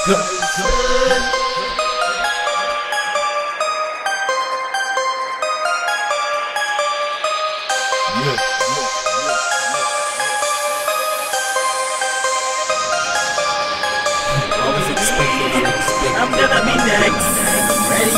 I'm gonna be next. Ready?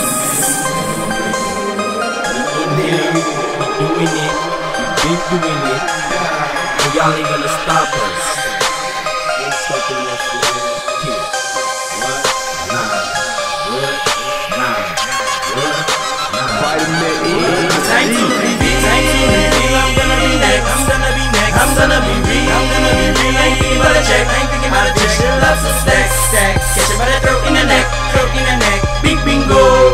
In there, we doing it. We been doing it. And y'all ain't gonna stop us. Ain't stopping us, yeah. What? Nah. What? Nah. What? Nah. Vitamin E. Time to reveal. I'm gonna be next. I'm gonna be next. I'm gonna be real. I'm gonna be real. I ain't thinking about a check. I ain't thinking about a check. She loves to stack. Catch her by the throat in the neck. Big bingo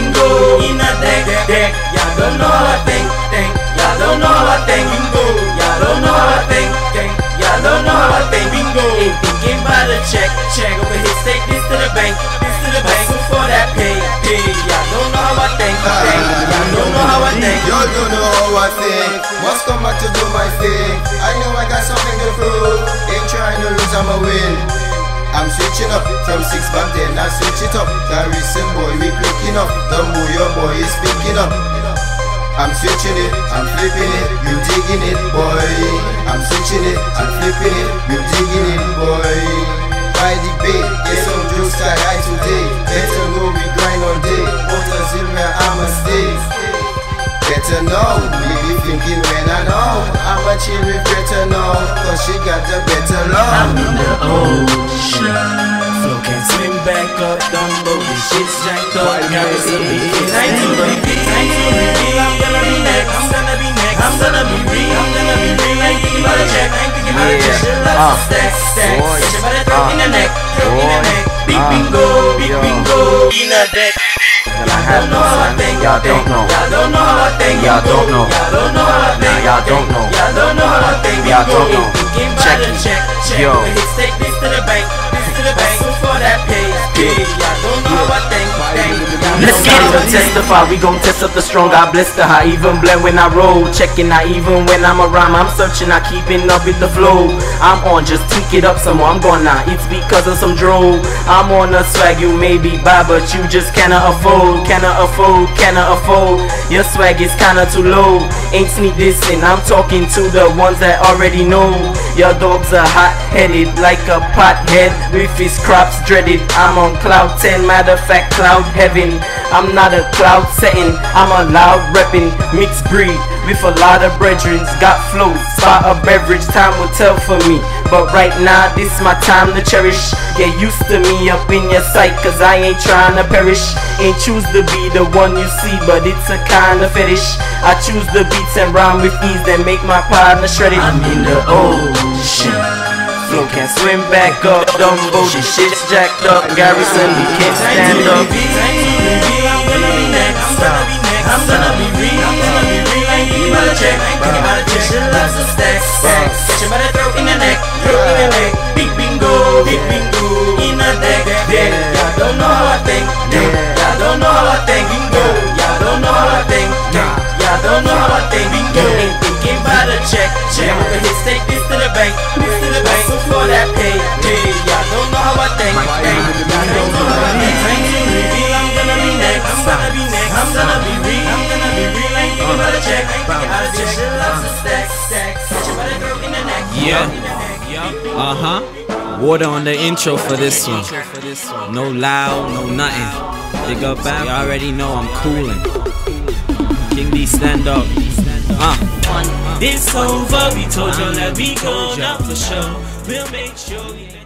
in a deck. Y'all don't know how I think. Y'all don't know how I think. Bingo. Y'all don't know how I think. Y'all don't know how I think. Bingo. Ain't thinking about a check. Over here, take this to the bank. Hustle for that pay. Y'all don't know how I think. Y'all don't know how I think. Y'all don't know how I think. Must come back to do my thing. I know I got something to prove. Ain't trying to lose, I'ma win. I'm switching up from 6 back then, I switch it up. Garrison boy, we picking up. The more your boy is picking up. I'm switching it, I'm flipping it, you digging it, boy. I'm switching it, I'm flipping it, you digging it, boy. By the bait, get some juice that I today. Better know we grind all day. Water's in where I'ma stay. Better know, we be thinking when I know. I'm a chill with better know, cause she got the better love. I'm in the ocean. Flow can't swim back up, Dumbo. This shit's jacked up. Garrison begins. Time to reveal. I'm gonna be next. I'm gonna be next. I'm gonna be real. I'm gonna be real. I ain't thinking about a check. I ain't thinking about a check. She loves to stack. Catch her by the throat in the neck. Big bingo in a deck. Y'all don't know how I think. Y'all don't know. Y'all don't know how I think. Y'all don't know. Y'all don't know how I think. Y'all don't know. Y'all don't know how I think. Y'all don't know. Thinking Check about a it. check. Yo. Over here, take this to the bank. Hustle for that pay. Y'all don't know how I think. Let's get it, we testify, we gon' test up the strong. I bless the high, even blend when I roll. Checking out even when I'm a rhyme. I'm searching, I keeping up with the flow. I'm on, just tweak it up some more. I'm gonna, it's because of some drone. I'm on a swag you may be buy, but you just cannot afford. Cannot afford. Your swag is kinda too low. Ain't sneak dissing, I'm talking to the ones that already know. Your dogs are hot-headed like a pothead with his crops dreaded. I'm on cloud 10, matter of fact cloud heaven. I'm not a cloud setting, I'm a loud reppin'. Mixed breed with a lot of brethrens. Got flow, spot a beverage, time will tell for me. But right now, this my time to cherish. Get used to me up in your sight, cause I ain't trying to perish. Ain't choose to be the one you see, but it's a kind of fetish. I choose the beats and rhyme with ease, then make my partner shredded. I'm in the ocean. Flow can't swim back up, Dumbo, this shit's jacked up. Garrison, we can't stand up. I'm gonna be next. I'm gonna be real. I'm gonna be real. I ain't thinking about a check. I ain't thinking about a check. She loves to stack. Catch her by the throat in the neck. Big bingo in a deck. Y'all don't know how I think. Y'all don't know how I think. Bingo. Y'all don't know how I think. Y'all don't know how I think. Bingo. Ain't thinking about a check. Over here, take this to the bank. Hustle for that pay. Y'all don't know how I think. Y'all don't know how I think. I'm gonna be next. I'm gonna be next. I'm gonna be real. I'm gonna be real. I ain't thinking about a check. I ain't thinking about a check. She loves to stack. Catch her by the throat in the neck. Water on the intro for this one. No loud, no nothing. Big up back. You already know I'm coolin'. King D, stand up. This over. We told you that we go down for sure. We'll make sure we